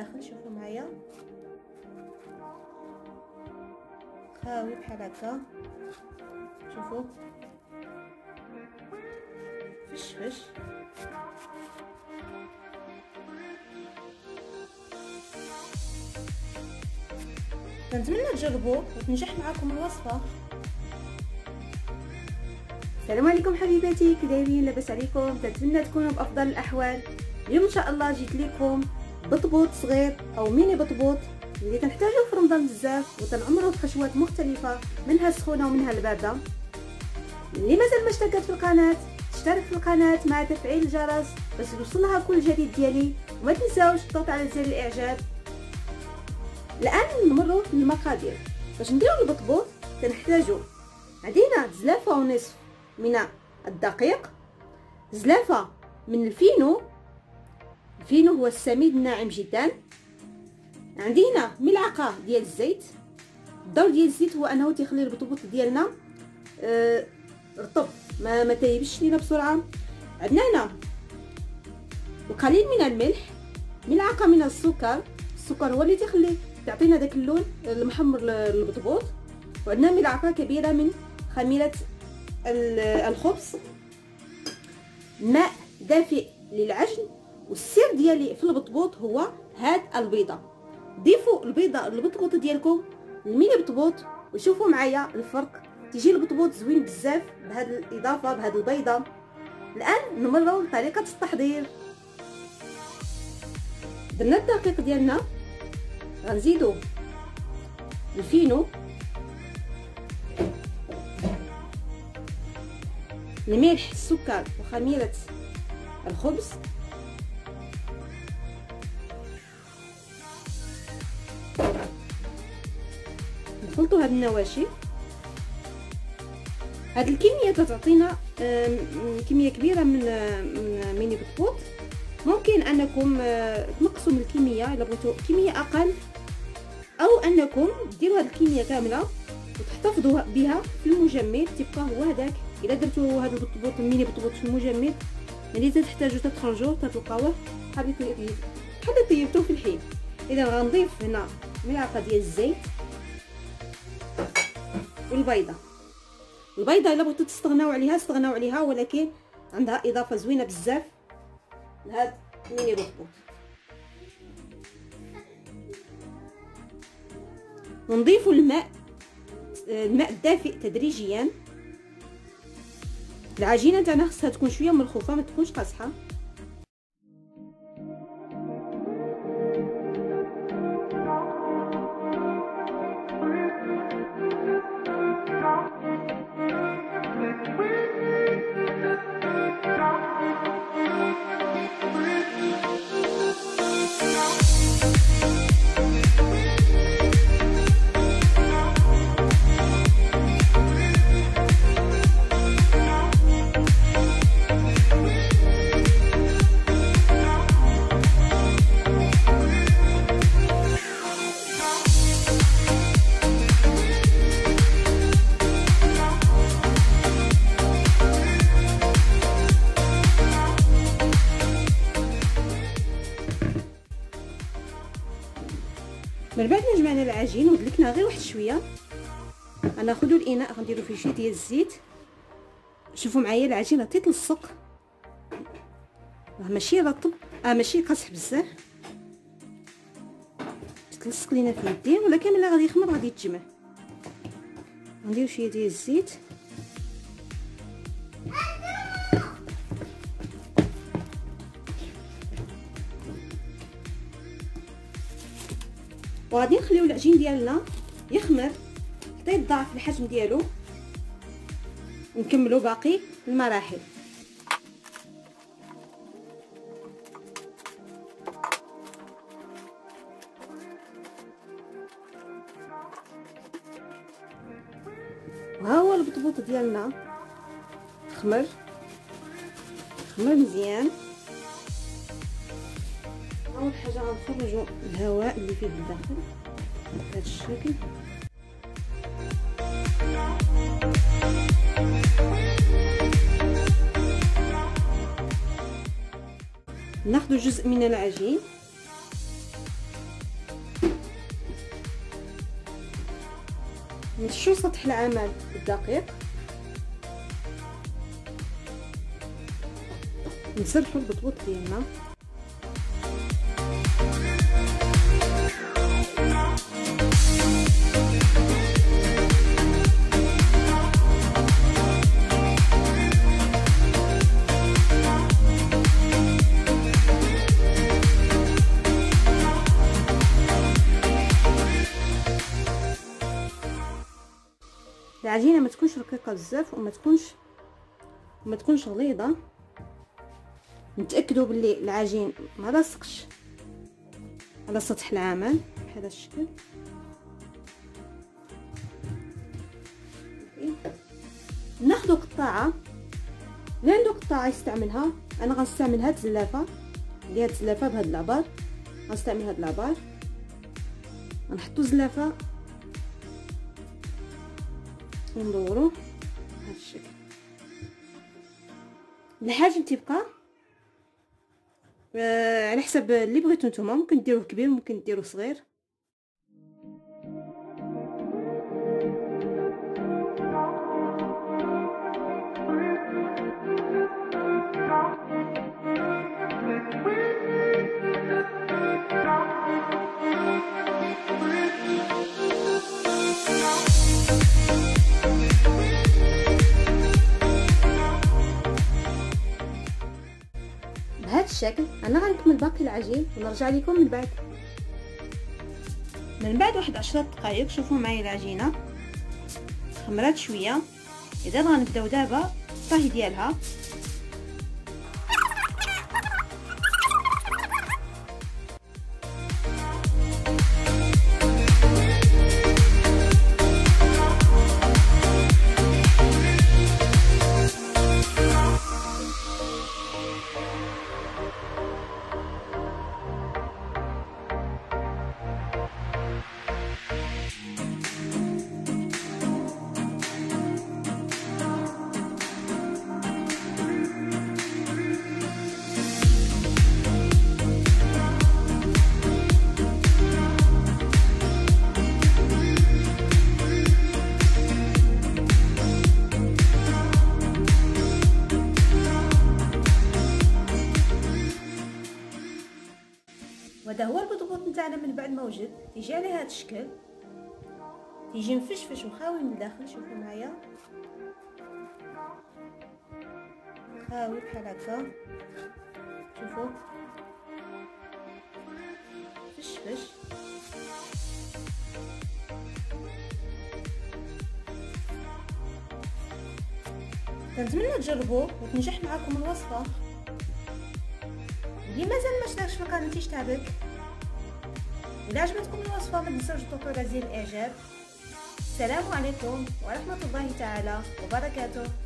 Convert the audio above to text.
الداخل. شوفوا معايا خاوي بحال هكا، شوفوا فش كنتمنى تجربوا وتنجح معكم الوصفه. السلام عليكم حبيباتي، كي دايرين؟ لاباس عليكم؟ كنتمنى تكونوا بافضل الاحوال. اليوم ان شاء الله جيت لكم بطبوط صغير او ميني بطبوط اللي كنحتاجوه في رمضان بزاف وتنعمروه بحشوات مختلفه، منها السخونه ومنها البارده. اللي مازال ما اشتركت في القناه اشترك في القناه مع تفعيل الجرس باش يوصلها كل جديد ديالي، وما تنساوش الضغط على زر الاعجاب. الان نمروا للمقادير. باش نديروا البطبوط كنحتاجوا عندنا زلافه ونصف من الدقيق، زلافه من الفينو هو السميد الناعم جدا، عندنا ملعقه ديال الزيت. الدور ديال الزيت هو انه تيخلي البطبوط ديالنا رطب، ما تيبش لينا بسرعه. عندنا هنا وقليل من الملح، ملعقه من السكر هو اللي تعطينا داك اللون المحمر للبطبوط، وعندنا ملعقه كبيره من خميره الخبز، ماء دافئ للعجن. والسر ديالي في البطبوط هو هاد البيضه. ضيفوا البيضه للبطبوط ديالكم الميني بطبوط وشوفوا معايا الفرق، تيجي البطبوط زوين بزاف بهاد الاضافه بهاد البيضه. الان نمروا لطريقه التحضير. درنا الدقيق ديالنا، غنزيدو الفينو، الملح، السكر وخميره الخبز، نخلطوا هاد النواشف. هاد الكميه تعطينا كميه كبيره من ميني بطبوط. ممكن انكم تنقصوا من الكميه الا بغيتوا كميه اقل، او انكم ديروا هاد الكميه كامله وتحتفظوا بها في المجمد تبقى هو هذاك. الا درتوا هاد البطبوط الميني بطبوط في المجمد ملي تحتاجوا تخرجوه تلقاوه بحال طيبتوه في الحيل. اذا غنضيف هنا ملعقه ديال الزيت والبيضه. الا بغيتوا تستغناو عليها، ولكن عندها اضافه زوينه بزاف لهاد الميني بطبوط. ونضيفوا الماء الدافئ تدريجيا. العجينه تاعنا خصها تكون شويه ملخوفه، ما تكونش قاصحه. من بعد ما جمعنا العجين ودلكنا غير واحد شويه، غناخذوا الاناء غنديروا فيه شويه ديال الزيت. شوفوا معايا العجينه تتلصق، ماشي رطب ماشي قاصح بزاف، تتلصق لينا في اليدين، ولكن ملي غادي يخمر غادي يتجمع. غنديروا شويه ديال الزيت وغادي نخليو العجين ديالنا يخمر حتى يتضاعف الحجم ديالو، ونكملوا باقي المراحل. وها هو البطبوط ديالنا خمر مزيان. اول حاجه غنخرجوا الهواء اللي فيه الداخل بهذا الشكل. ناخذ جزء من العجين نشو سطح العمل بالدقيق، نسرحو البطبوط ديالنا. العجينه ما تكونش رقيقه بزاف وما تكونش غليظه. نتاكدوا باللي العجين ما لاصقش على سطح العمل بهذا الشكل. ناخذ قطعه، اللي عنده قطعه يستعملها. انا غنستعمل هاد الزلافه، اللي هاد الزلافه بهاد العبار، غنستعمل هاد العبار. غنحطو زلافه وندورو بهذا الشكل. الحجم تيبقى على حسب اللي بغيتو نتوما، ممكن ديروه كبير ممكن ديروه صغير. بهذا الشكل انا غنكمل باقي العجين ونرجع لكم من بعد واحد 10 دقائق. شوفوا معايا العجينه خمرات شويه. اذا غنبداو دابا الطهي ديالها. وهذا هو البطبوط نتاعنا من بعد ما وجد. تيجي على هذا الشكل، تيجي مفشفش وخاوي من الداخل. شوفوا معايا خاوي بحال هكا. شوفوا فشفش. كنتمنى تجربوه وتنجح معكم الوصفه. اللي مازال ما اشتركش في القناه يشترك. اذا عجبتكم الوصفه ما تنسوش تضغطوا على زر الاعجاب. السلام عليكم ورحمه الله تعالى وبركاته.